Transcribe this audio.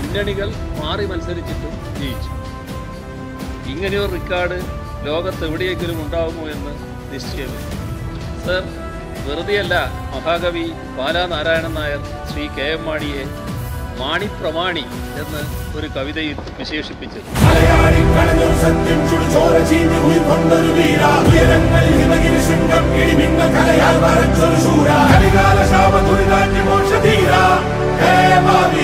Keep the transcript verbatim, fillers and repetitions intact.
മുന്നണികൾ മാറി മത്സരിച്ചിട്ടും ജയിച്ചു. ഇങ്ങനെയൊരു റെക്കോർഡ് ലോകത്ത് എവിടെയെങ്കിലും ഉണ്ടാകുമോ എന്ന് നിശ്ചയമില്ല. സർ, വെറുതെയല്ല മഹാകവി ബാലനാരായണൻ നായർ ശ്രീ കെ എം മാണിയെ മാണിപ്രമാണി എന്ന് ഒരു കവിതയിൽ വിശേഷിപ്പിച്ചത്. K M Mani